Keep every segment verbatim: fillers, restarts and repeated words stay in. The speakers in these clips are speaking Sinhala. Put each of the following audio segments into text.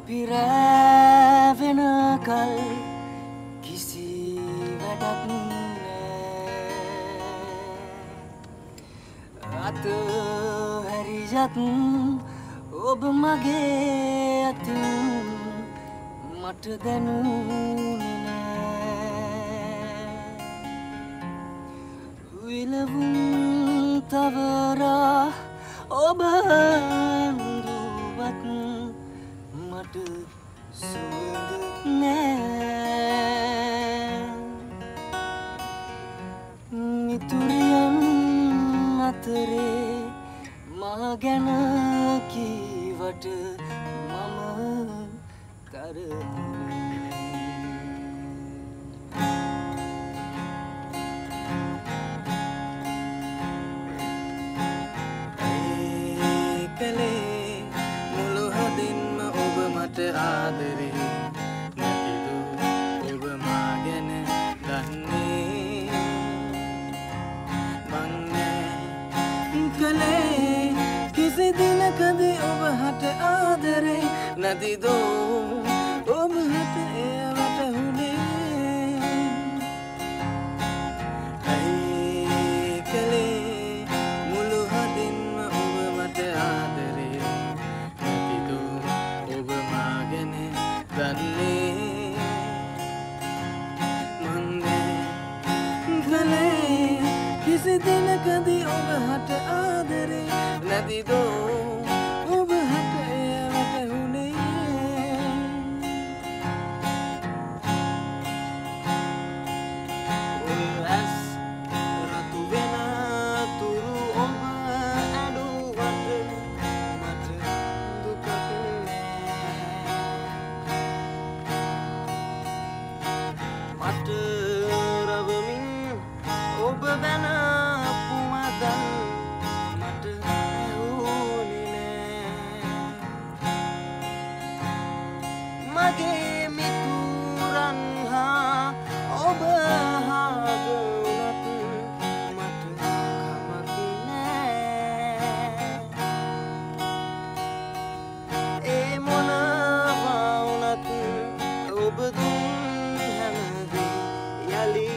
පිරැවෙන කල් කිසි වැඩක් නෑ අත හැරියත් ඔබ මගේ අතින් මට දැනුනේ නෑ විලවුන් තවරා ඔබ හඳුවත් මට සුවඳ නෑ මිතුරියන් අතරේ මා ගැන කීවට මම තරහයි කලේ මුළු හදින්ම ඔබ මට ආදරේ නැතිදු ඔබ මා ගැන දන්නේ මං නෑ කලේ කිසි දිනකදී ඔබ හට ආදරේ නැතිදු ඔබ හට එය වැටහුනේ ඇයි කලේ මුළු හදින්ම ඔබ මට ආදරේ නැතිදු ඔබ මා ගැන දන්නේ මං නෑ කලේ කිසි දිනකදී ඔබ හට ආදරේ නැතිදු ඔබ හට එය වැටහුනේ උල්ඇස් රතු වෙන තුරු ඔබ ඇඩුවට මට දුකක් මට රවමින් ඔබ වැන පුමදන් මට ඇහුනේ නෑ මගේ මිතුරන් හා ඔබ හාගුණත් මට කමක් නෑ ඒ මොනවා වුණත් ඔබ දුන් හැමදේ යලි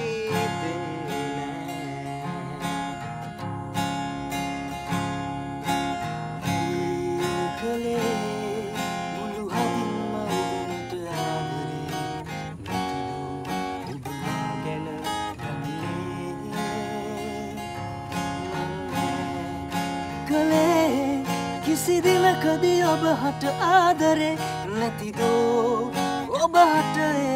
කිසි දිනකදී ඔබ හට ආදරේ නැතිදෝ ඔබ හට